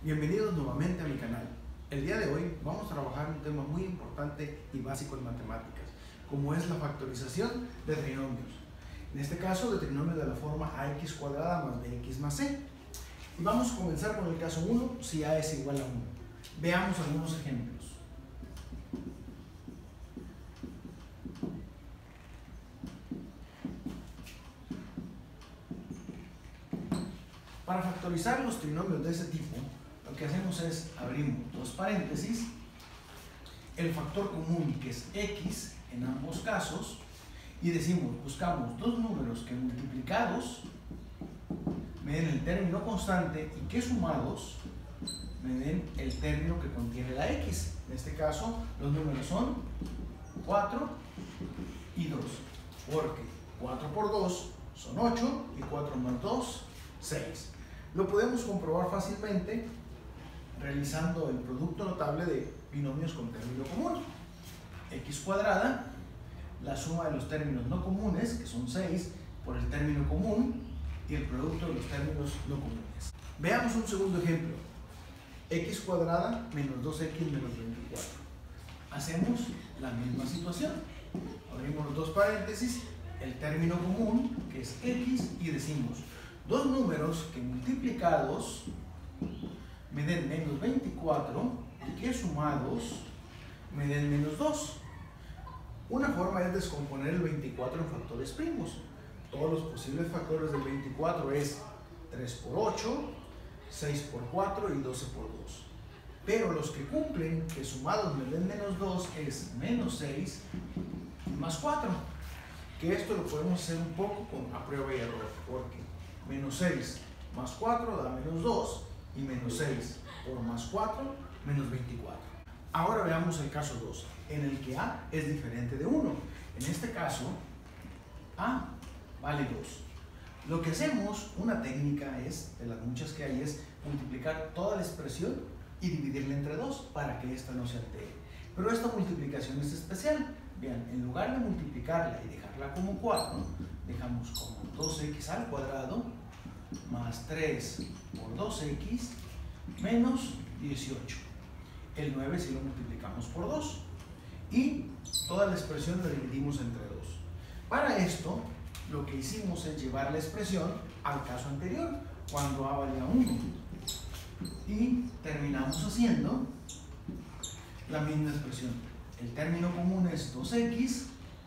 Bienvenidos nuevamente a mi canal. El día de hoy vamos a trabajar un tema muy importante y básico en matemáticas, como es la factorización de trinomios. En este caso, de trinomios de la forma ax cuadrada más bx más c. Y vamos a comenzar con el caso 1, si a es igual a 1. Veamos algunos ejemplos. Para factorizar los trinomios de ese tipo, lo que hacemos es abrimos dos paréntesis, el factor común que es x en ambos casos, y decimos, buscamos dos números que multiplicados me den el término constante y que sumados me den el término que contiene la x. En este caso, los números son 4 y 2, porque 4 por 2 son 8 y 4 más 2, 6. Lo podemos comprobar fácilmente realizando el producto notable de binomios con término común. X cuadrada, la suma de los términos no comunes, que son 6, por el término común, y el producto de los términos no comunes. Veamos un segundo ejemplo. X cuadrada menos 2x menos 24. Hacemos la misma situación. Abrimos los dos paréntesis, el término común, que es x, y decimos dos números que multiplicados me den menos 24 y que sumados me den menos 2. Una forma es descomponer el 24 en factores primos. Todos los posibles factores del 24 es 3 por 8, 6 por 4 y 12 por 2. Pero los que cumplen que sumados me den menos 2 es menos 6 y más 4. Que esto lo podemos hacer un poco con a prueba y error, porque menos 6 más 4 da menos 2 y menos 6 por más 4, menos 24. Ahora veamos el caso 2, en el que a es diferente de 1. En este caso, a vale 2. Lo que hacemos, una técnica es, de las muchas que hay, es multiplicar toda la expresión y dividirla entre 2 para que esta no se altere. Pero esta multiplicación es especial. Vean, en lugar de multiplicarla y dejarla como 4, dejamos como 2x al cuadrado más 3 por 2x menos 18. El 9 si lo multiplicamos por 2. Y toda la expresión la dividimos entre 2. Para esto, lo que hicimos es llevar la expresión al caso anterior, cuando a valía 1. Y terminamos haciendo la misma expresión. El término común es 2x.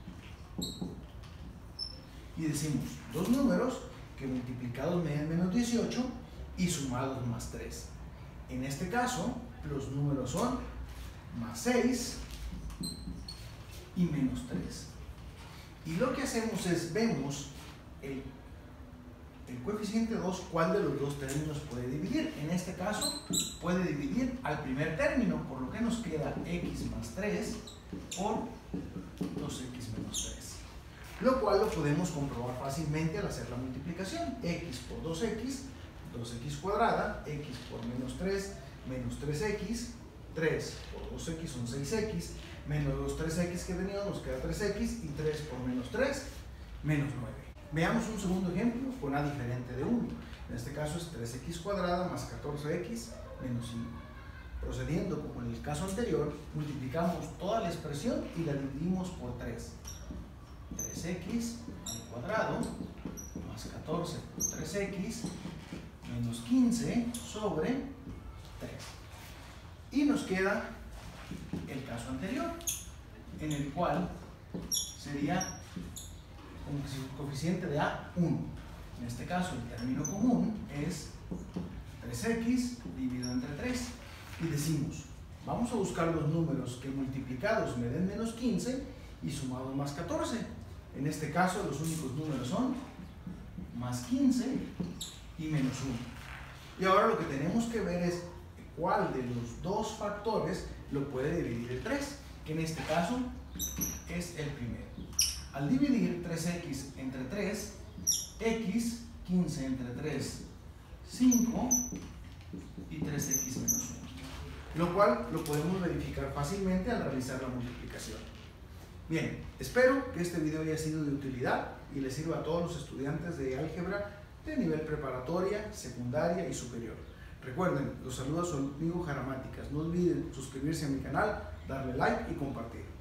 Y decimos dos números que multiplicados me den menos 18 y sumados más 3. En este caso, los números son más 6 y menos 3. Y lo que hacemos es, vemos el coeficiente 2, cuál de los dos términos puede dividir. En este caso, puede dividir al primer término, por lo que nos queda x más 3 por 2x menos 3. Lo cual lo podemos comprobar fácilmente al hacer la multiplicación. X por 2x, 2x cuadrada, x por menos 3, menos 3x, 3 por 2x son 6x, menos los 3x que teníamos nos queda 3x, y 3 por menos 3, menos 9. Veamos un segundo ejemplo con a diferente de 1. En este caso es 3x cuadrada más 14x menos 5. Procediendo como en el caso anterior, multiplicamos toda la expresión y la dividimos por 3. 3x al cuadrado más 14 por 3x menos 15 sobre 3. Y nos queda el caso anterior, en el cual sería como si el coeficiente de a 1. En este caso el término común es 3x dividido entre 3. Y decimos, vamos a buscar los números que multiplicados me den menos 15 y sumados más 14. En este caso los únicos números son más 15 y menos 1. Y ahora lo que tenemos que ver es cuál de los dos factores lo puede dividir el 3, que en este caso es el primero. Al dividir 3x entre 3, x, 15 entre 3, 5 y 3x menos 1. Lo cual lo podemos verificar fácilmente al realizar la multiplicación. Bien, espero que este video haya sido de utilidad y les sirva a todos los estudiantes de álgebra de nivel preparatoria, secundaria y superior. Recuerden, los saluda su amigo Jaramáticas. No olviden suscribirse a mi canal, darle like y compartir.